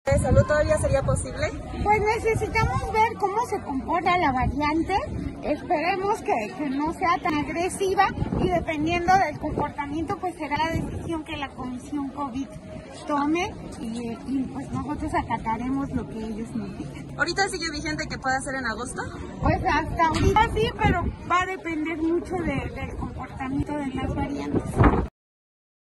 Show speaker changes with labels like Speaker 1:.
Speaker 1: ¿De salud todavía sería posible?
Speaker 2: Pues necesitamos ver cómo se comporta la variante. Esperemos que no sea tan agresiva y dependiendo del comportamiento pues será la decisión que la Comisión COVID tome y pues nosotros acataremos lo que ellos nos digan.
Speaker 1: ¿Ahorita sigue vigente que pueda ser en agosto?
Speaker 2: Pues hasta ahorita sí, pero va a depender mucho del comportamiento de las variantes.